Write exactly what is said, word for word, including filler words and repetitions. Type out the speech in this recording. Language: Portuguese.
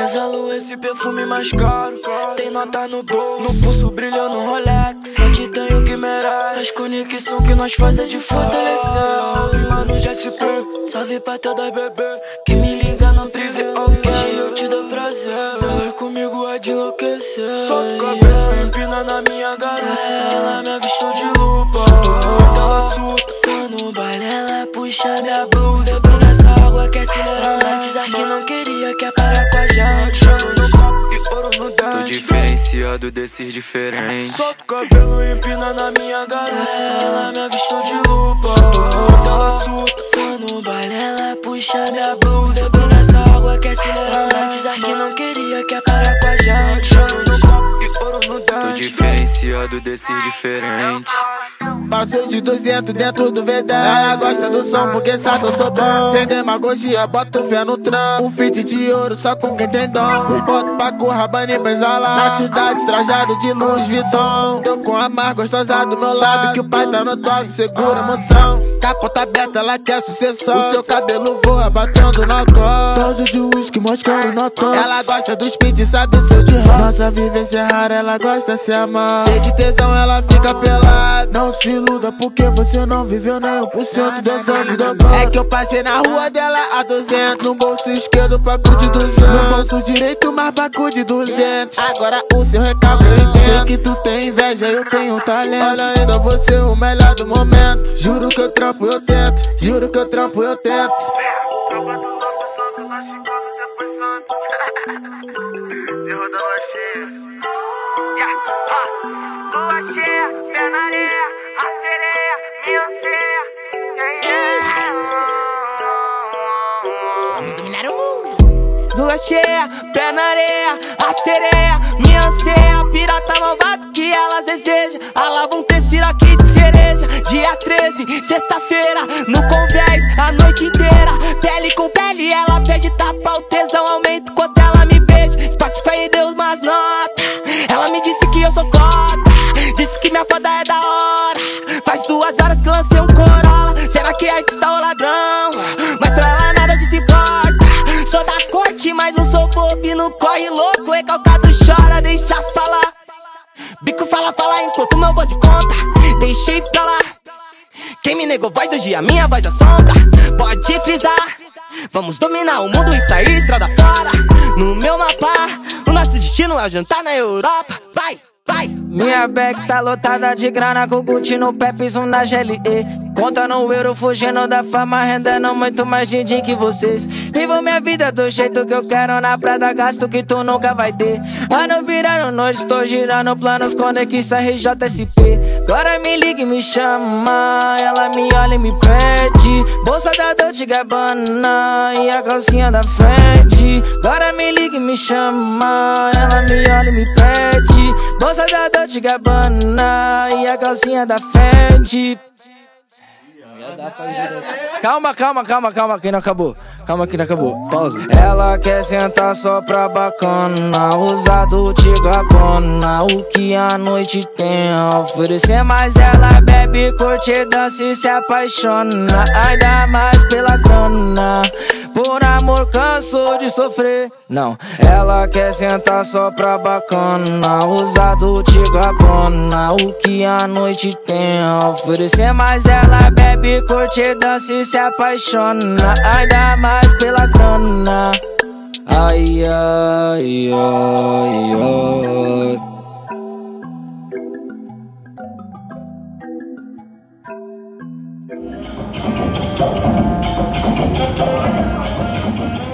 Exalo esse perfume mais caro, tem nota no bolso, no pulso brilhando Rolex. Só te tenho que merece, as conexão que nós faz é de fortalecer. E mano, G S P, salve pra todas bebê que me liga no privê, ok, eu te dou prazer. Falar comigo é de enlouquecer. Só cabelo empina na minha garota, ela me avistou de lupa. Ela surta, tô no baile, ela puxa minha blusa. Bebo nessa água que acelera, dizer que não queria, quer parar com a gente. Chamo no copo e ouro no dente. Tô diferenciado desses diferentes. Solta o cabelo empina na minha garota, ela me avistou de lupa. Ela surta, tô no baile, ela puxa minha blusa. Bebo nessa água que acelera, dizer que não queria, quer parar com a gente. Chamo no copo e ouro no dente. Tô diferenciado desses diferentes. Passo de duzentos dentro do V dez. Ela gosta do som porque sabe eu sou bom. Sem demagogia, boto fé no trampo. Um feat de ouro só com quem tem dom. Boto pra Currabana e Benzala. Na cidade, trajado de Louis Vuitton. Tô com a mais gostosa do meu lado. Sabe que o pai tá no toque, segura a emoção. Capota aberta, ela quer sucessão. O seu cabelo voa batendo na cor. Dose de uísque, moscando na tosse. Ela gosta dos beats, sabe seu de rock. Nossa vivência é rara, ela gosta de se amar. Cheia de tesão, ela fica pelada. Não se iluda porque você não viveu nem um por cento dessa vida agora. É que eu passei na rua dela a duzentos. No bolso esquerdo, paco de duzentos. No bolso direito, mais paco de duzentos. Agora o seu recalque eu entendo. Sei que tu tem inveja, eu tenho talento. Olha ainda você o melhor do momento. Juro que eu trampo, eu tento. Juro que eu trampo, eu tento. Lua cheia, pé na areia, a sereia, minha ceia. Vamos dominar o mundo. Lua cheia, pé na areia, a sereia, minha anseia. Pirata malvado que elas desejam. A lá vão ter aqui de cereja. Dia treze, sexta-feira, no convés, a noite inteira. Pele com pele, ela pede tapa. O tesão aumenta enquanto ela me beija. Spotify deu umas notas. Ela me disse que eu sou foda, disse que minha foda é da hora. Faz duas horas que lancei um Corolla. Será que é artista ou ladrão? Mas pra ela nada disso importa. Sou da corte, mas não sou bobo. Não corre louco, recalcado chora, deixa falar. Bico fala, fala enquanto meu bonde conta. Deixei pra lá. Quem me negou voz hoje a minha voz assombra. Pode frisar, vamos dominar o mundo e sair estrada fora. No meu mapa, o nosso destino é jantar na Europa. Vai, vai. Minha bag tá lotada de grana, com Gucci no pé, piso na G L E. Conta no euro, fugindo da fama, rendendo muito mais din-din que vocês. Vivo minha vida do jeito que eu quero, na prada gasto que tu nunca vai ter. Ano virando noite, tô girando planos, conexão R J S P. Agora me liga e me chama, ela me olha e me pede. Bolsa da Dolce Gabbana e a calcinha da frente. Agora me liga e me chama, ela me olha e me pede. Bolsa da Dolce Gabbana e a calcinha da frente. Calma, calma, calma, calma, que não acabou. Calma que não acabou, pausa. Ela quer sentar só pra bacana, usar Dolce Gabbana, o que a noite tem a oferecer. Mas ela bebe, curte, dança e se apaixona, ainda mais pela grana. Por amor cansou de sofrer. Não, ela quer sentar só pra bacana, usar Dolce Gabbana, o que a noite tem a oferecer. Mas ela bebe, curte, dança e se apaixona, ainda mais pela grana. Ai, ai, ai, ai.